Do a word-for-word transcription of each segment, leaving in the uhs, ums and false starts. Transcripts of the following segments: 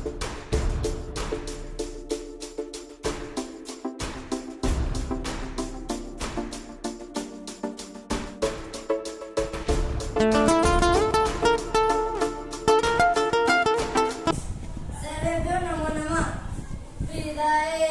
सर्वेभ्यो नमो नमः। हृदये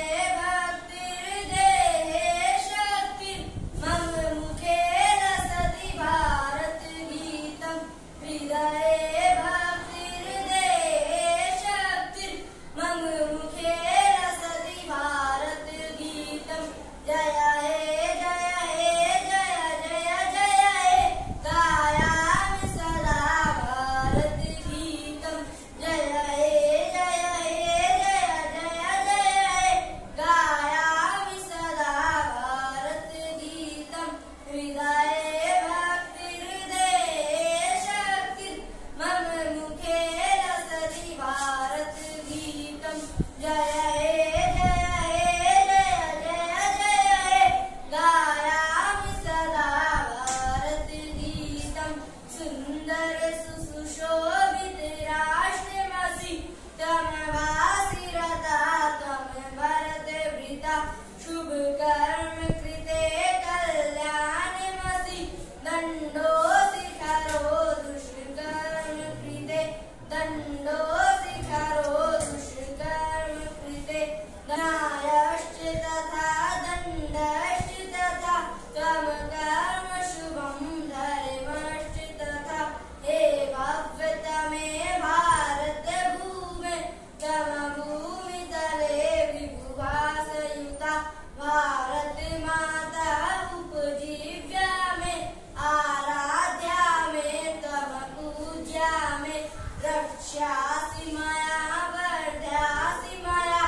भक्तिर्देहे शक्तिर्मम मुखे लसति भारतगीतम्। हृदये भक्तिर्देहे शक्तिर्मम मुखे लसति भारतगीतम्। जय हे जय हे जय जय जय हे गायामि सदा भारतगीतम्। जय हे जय हे जय जय जय हे गायामि सदा भारतगीतम्। हृदये भक्तिर्देहे शक्तिर्मम मुखे लसति भारतगीतम्। जय हे जय हे जय जय जय हे गायामि सदा भारतगीतम्। सुन्दर सुशोभित राष्ट्रमसि त्वं वासिरता त्वं भरतवृता। शुभ कर्म कृते कल्याणमसि दण्डोऽसि खरो दुष्कर्म कृते। दण्डोऽसि खरो दुष्कर्म कृते। न्यायश्च तथा दण्डश्च तथा त्वं कर्म शुभं धर्मश्च तथा। हे भव्यतमे भारतभूमे त्वं भूमितले विभुभासयुता। भारतमाता उपजीव्या मे आराध्या मे त्वं पूज्या मे। रक्ष्यासि मया वर्ध्यासि मया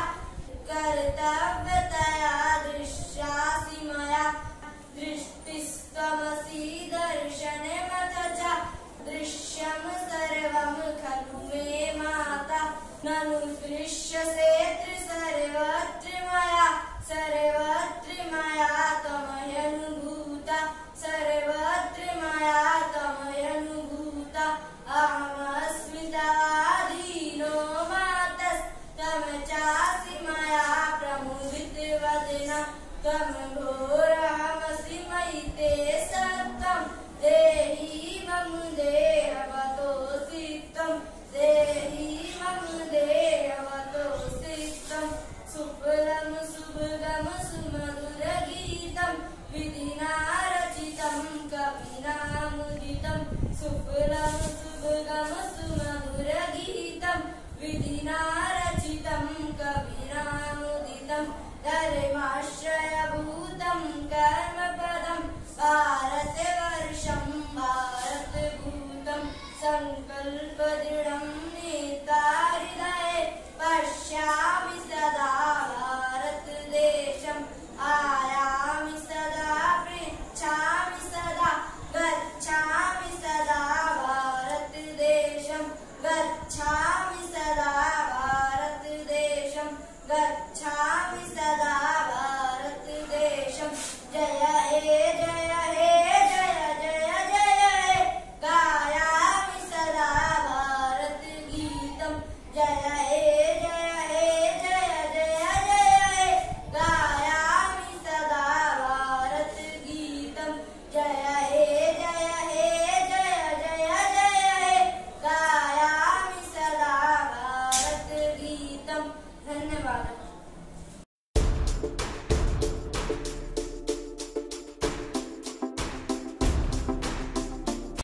कर्तव्यतया दृश्यासि मया। दृष्टिस्त्वमसि दर्शनमथ च दृश्यं सर्वं खलु मे माता। ननु दृश्यसे सर्वत्र मया सर्वत्र मया त्वमयनुभूता। सर्वत्र मया त्वमयनुभूता। अहमस्मि तवाधीनो मातस्त्वं चासि मया प्रमुदितवदना। त्वं घोरहमसि मयि ते सत्त्वं देहि मम देहवतोऽसि त्वं। देहि मम देहवतोऽसि त्वं। सुफलं सुभगं सुमधुरगीतं विधिना रचितं कविना मुदितं। सुफलं सुभगं सुमधुरगीतं विधिना रचितं कविना मुदितं। धर्माश्रयभूतं कर्मपदं भारतवर्षं भारतभूतं। सङ्कल्पदृढं नेता हृदये पश्यामि सदा भारतदेशम्। आयामि सदा पृच्छामि सदा गच्छामि सदा भारतदेशम्। गच्छामि सदा भारतदेशम्। गच्छामि सदा भारतदेशम्। जय हे जय हे जय जय जय हे गायामि सदा भारतगीतम्। जय हे जय हे जय जय जय हे गायामि सदा भारतगीतम्। जय हे जय हे जय जय जय हे गायामि सदा भारतगीतम्। धन्यवाद।